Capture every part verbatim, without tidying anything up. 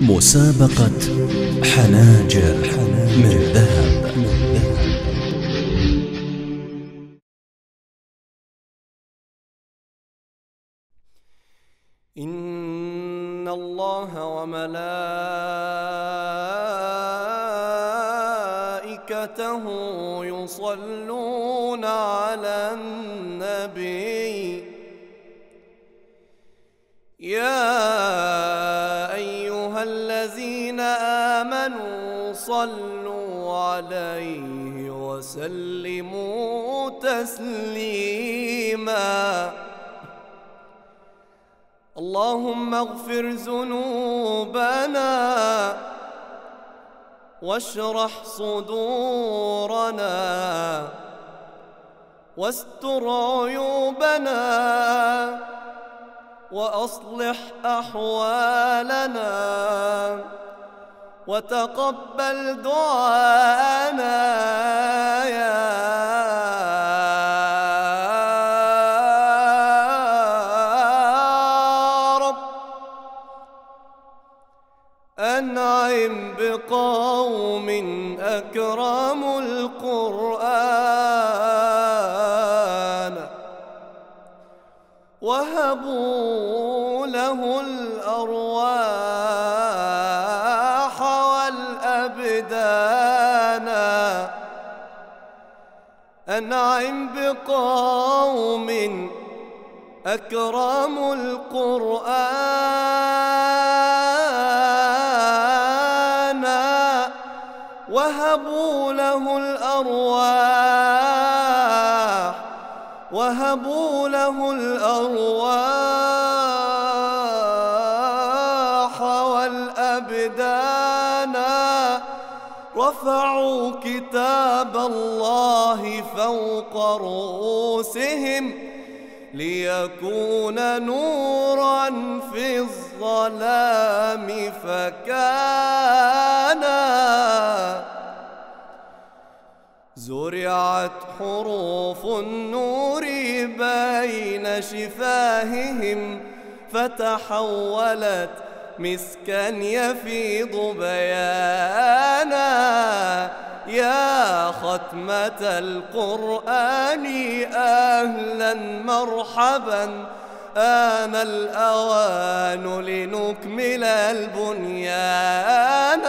مسابقة حناجر من ذهب. إن الله وملائكته يصلون على النبي يا أيها الذين آمنوا صلوا عليه وسلموا تسليما. اللهم اغفر ذنوبنا واشرح صدورنا واستر عيوبنا وأصلح أحوالنا وتقبل دعاءنا يا رب. أنعم بقوم أكرموا القرآن وهبوا له الأرواح والأبدان. أنعم بقوم أكرموا القرآن وهبوا له الأرواح وهبوا له الأرواح والأبدان. رفعوا كتاب الله فوق رؤوسهم ليكون نورا في الظلام فكان. زرعت حروف النور بين شفاههم فتحولت مسكا يفيض بيانا. يا ختمة القرآن أهلا مرحبا آن الأوان لنكمل البنيان.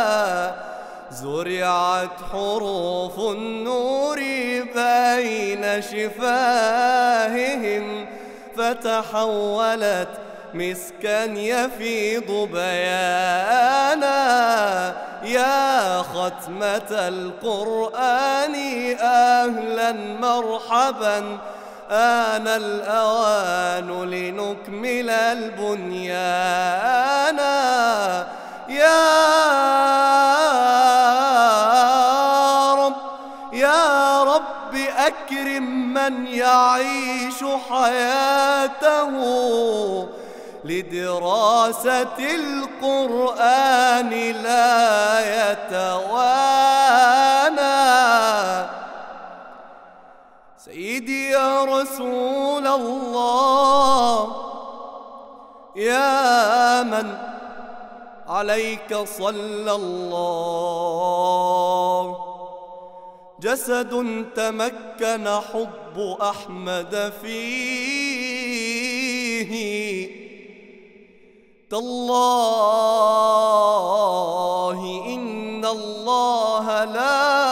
زرعت حروف النور بين شفاههم فتحولت مسكا يفيض بيانا. يا ختمة القرآن أهلا مرحبا آن الأوان لنكمل البنيان. يا رب يا رب أكرم من يعيش حياته لدراسة القرآن لا يتوانى. سيدي يا رسول الله يا من عليك صلى الله. جسد تمكن حب أحمد فيه تالله إن الله لا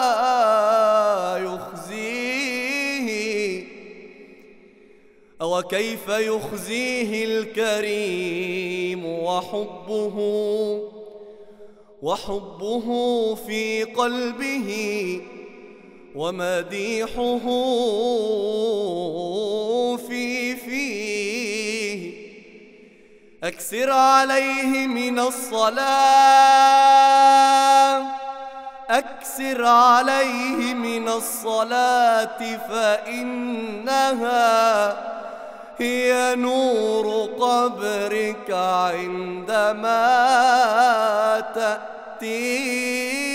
يخزيه. أو كيف يخزيه الكريم وحبه وحبه في قلبه ومديحه في فيه. أكثر عليه من الصلاة أكثر عليه من الصلاة فإنها هي نور قبرك عندما تأتي.